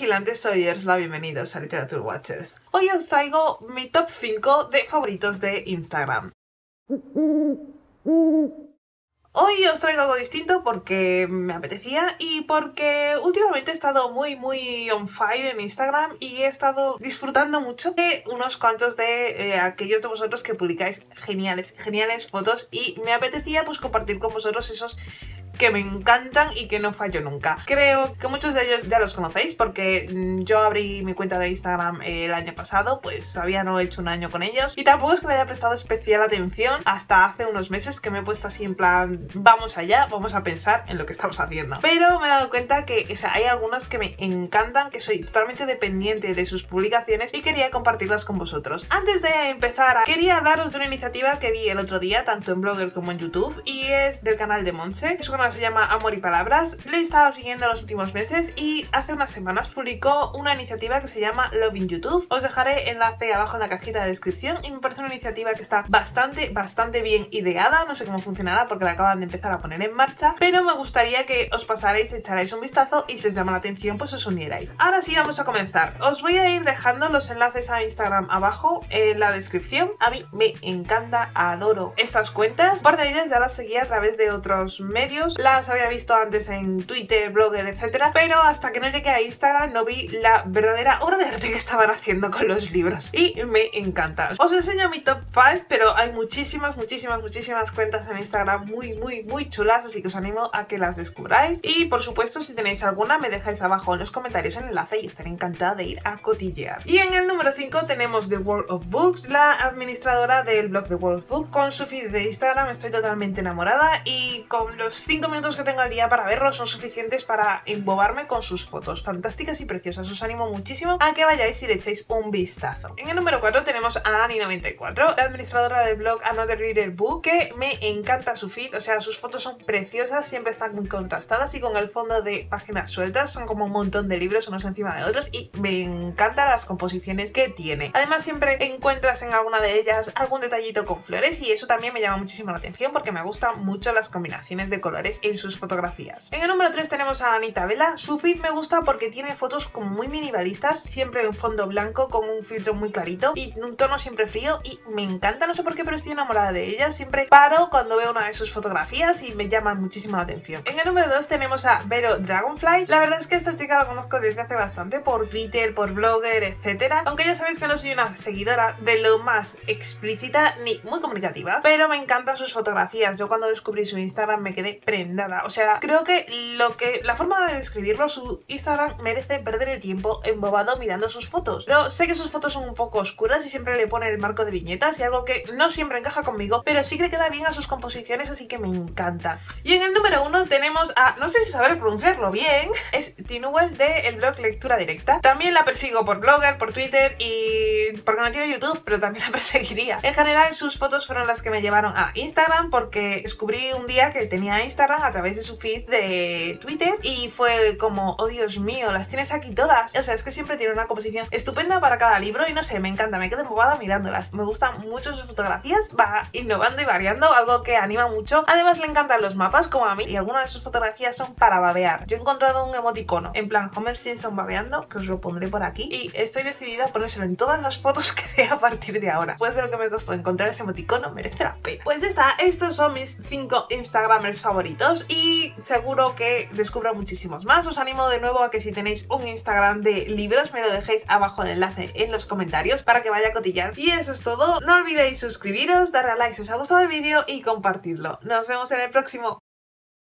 vigilantes, soy Ersla, bienvenidos a Literature Watchers. Hoy os traigo mi top 5 de favoritos de Instagram. Hoy os traigo algo distinto porque me apetecía y porque últimamente he estado muy on fire en Instagram y he estado disfrutando mucho de unos cuantos de aquellos de vosotros que publicáis geniales fotos, y me apetecía pues compartir con vosotros esos que me encantan y que no fallo nunca. Creo que muchos de ellos ya los conocéis porque yo abrí mi cuenta de Instagram el año pasado, pues todavía no he hecho un año con ellos y tampoco es que le haya prestado especial atención hasta hace unos meses que me he puesto así en plan, vamos allá, vamos a pensar en lo que estamos haciendo. Pero me he dado cuenta que hay algunas que me encantan, que soy totalmente dependiente de sus publicaciones y quería compartirlas con vosotros. Antes de empezar, quería hablaros de una iniciativa que vi el otro día, tanto en Blogger como en YouTube, y es del canal de Monse. Es una se llama Amor y Palabras. Le he estado siguiendo los últimos meses y hace unas semanas publicó una iniciativa que se llama Love in YouTube. Os dejaré enlace abajo en la cajita de descripción y me parece una iniciativa que está bastante bien ideada. No sé cómo funcionará porque la acaban de empezar a poner en marcha, pero me gustaría que os pasarais, echarais un vistazo y si os llama la atención pues os unierais. Ahora sí, vamos a comenzar. Os voy a ir dejando los enlaces a Instagram abajo en la descripción. A mí me encanta, adoro estas cuentas. Por de ellas ya las seguía a través de otros medios, las había visto antes en Twitter, Blogger, etcétera, pero hasta que no llegué a Instagram no vi la verdadera obra de arte que estaban haciendo con los libros y me encanta. Os enseño mi top 5, pero hay muchísimas cuentas en Instagram muy chulas, así que os animo a que las descubráis y por supuesto si tenéis alguna me dejáis abajo en los comentarios el enlace y estaré encantada de ir a cotillear. Y en el número 5 tenemos The World of Books, la administradora del blog The World of Books. Con su feed de Instagram estoy totalmente enamorada y con los 5 minutos que tengo al día para verlos son suficientes para embobarme con sus fotos fantásticas y preciosas. Os animo muchísimo a que vayáis y le echéis un vistazo. En el número 4 tenemos a Ani94, la administradora del blog Another Reader Book, que me encanta su feed, o sea, sus fotos son preciosas, siempre están muy contrastadas y con el fondo de páginas sueltas, son como un montón de libros unos encima de otros y me encantan las composiciones que tiene. Además siempre encuentras en alguna de ellas algún detallito con flores y eso también me llama muchísimo la atención porque me gustan mucho las combinaciones de colores en sus fotografías. En el número 3 tenemos a Anita Vela. Su feed me gusta porque tiene fotos como muy minimalistas, siempre en fondo blanco con un filtro muy clarito y un tono siempre frío y me encanta, no sé por qué, pero estoy enamorada de ella. Siempre paro cuando veo una de sus fotografías y me llama muchísimo la atención. En el número 2 tenemos a Vero Dragonfly. La verdad es que esta chica la conozco desde hace bastante por Twitter, por Blogger, etcétera, aunque ya sabéis que no soy una seguidora de lo más explícita ni muy comunicativa, pero me encantan sus fotografías. Yo cuando descubrí su Instagram me quedé prendada, o sea, creo que la forma de describirlo, su Instagram merece perder el tiempo embobado mirando sus fotos. Pero sé que sus fotos son un poco oscuras y siempre le pone el marco de viñetas y algo que no siempre encaja conmigo, pero sí que le queda bien a sus composiciones, así que me encanta. Y en el número 1 tenemos a, no sé si sabré pronunciarlo bien, es Tinuel del blog Lectura Directa. También la persigo por Blogger, por Twitter y porque no tiene YouTube, pero también la perseguiría. En general sus fotos fueron las que me llevaron a Instagram porque descubrí un día que tenía Instagram a través de su feed de Twitter y fue como, oh Dios mío, las tienes aquí todas. O sea, es que siempre tiene una composición estupenda para cada libro y no sé, me encanta, me quedo embobada mirándolas. Me gustan mucho sus fotografías, va innovando y variando, algo que anima mucho. Además le encantan los mapas como a mí y algunas de sus fotografías son para babear. Yo he encontrado un emoticono en plan Homer Simpson babeando, que os lo pondré por aquí, y estoy decidida a ponérselo en todas las fotos que vea a partir de ahora. Después de lo que me costó encontrar ese emoticono, merece la pena. Pues ya está, estos son mis 5 Instagramers favoritos y seguro que descubro muchísimos más. Os animo de nuevo a que si tenéis un Instagram de libros me lo dejéis abajo el enlace en los comentarios para que vaya a cotillar. Y eso es todo, no olvidéis suscribiros, darle a like si os ha gustado el vídeo y compartirlo. Nos vemos en el próximo.